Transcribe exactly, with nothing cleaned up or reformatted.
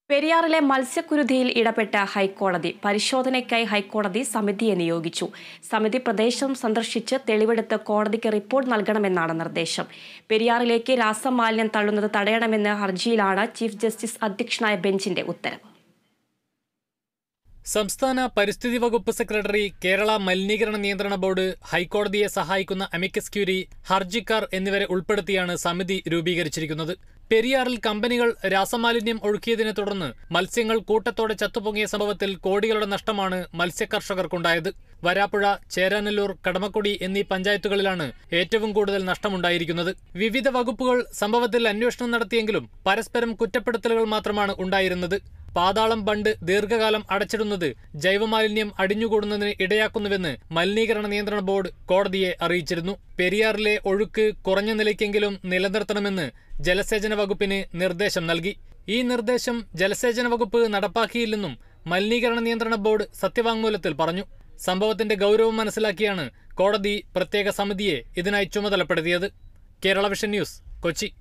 പെരിയാറിലെ മത്സ്യക്കുരുതിയിൽ ഇടപെട്ട ഹൈക്കോടതി പരിശോധനയ്ക്കായി ഹൈക്കോടതി സമിതിയെ നിയോഗിച്ചു. സമിതി പ്രദേശം സന്ദർശിച്ച് തെളിവെടുത്ത് കോടതിക്ക് റിപ്പോർട്ട് നൽകണമെന്നാണ് നിർദ്ദേശം. പെരിയാറിലേക്ക് രാസമാലിന്യം തള്ളുന്നത് തടയണമെന്ന ഹർജിയിലാണ് ചീഫ് ജസ്റ്റിസ് അധ്യക്ഷനായ ബെഞ്ചിന്റെ ഉത്തരവ്. സംസ്ഥാന പരിസ്ഥിതി വകുപ്പ് സെക്രട്ടറി, കേരള മലിനീകരണ നിയന്ത്രണ ബോർഡ്, ഹൈക്കോടതിയെ സഹായിക്കുന്ന അമിക്കസ് ക്യൂറി, ഹർജിക്കാർ എന്നിവരെ ഉൾപ്പെടുത്തിയാണ് സമിതി രൂപീകരിച്ചിരിക്കുന്നത്. പെരിയാറിൽ കമ്പനികൾ രാസമാലിന്യം ഒഴുക്കിയതിനെ തുടർന്ന് മത്സ്യങ്ങൾ കൂട്ടത്തോടെ ചത്തുപൊങ്ങിയ സംഭവത്തിൽ കോടികളുടെ നഷ്ടമാണ് മത്സ്യകർഷകർക്കുണ്ടായത്. വരാപ്പുഴ, ചേരാനല്ലൂർ, കടമക്കുടി എന്നീ പഞ്ചായത്തുകളിലാണ് ഏറ്റവും കൂടുതൽ നഷ്ടമുണ്ടായിരിക്കുന്നത്. വിവിധ വകുപ്പുകൾ സംഭവത്തിൽ അന്വേഷണം നടത്തിയെങ്കിലും പരസ്പരം കുറ്റപ്പെടുത്തലുകൾ മാത്രമാണ് ഉണ്ടായിരുന്നത്. പാതാളം ബണ്ട് ദീർഘകാലം അടച്ചിടുന്നത് ജൈവമാലിന്യം അടിഞ്ഞുകൂടുന്നതിന് ഇടയാക്കുന്നുവെന്ന് മലിനീകരണ നിയന്ത്രണ ബോർഡ് കോടതിയെ അറിയിച്ചിരുന്നു. പെരിയാറിലെ ഒഴുക്ക് കുറഞ്ഞ നിലയ്ക്കെങ്കിലും നിലനിർത്തണമെന്ന് ജലസേചന വകുപ്പിന് നിർദ്ദേശം നൽകി. ഈ നിർദ്ദേശം ജലസേചന വകുപ്പ് നടപ്പാക്കിയില്ലെന്നും മലിനീകരണ നിയന്ത്രണ ബോർഡ് സത്യവാങ്മൂലത്തിൽ പറഞ്ഞു. സംഭവത്തിന്റെ ഗൗരവം മനസ്സിലാക്കിയാണ് കോടതി പ്രത്യേക സമിതിയെ ഇതിനായി ചുമതലപ്പെടുത്തിയത്. Kerala vision news, Kochi.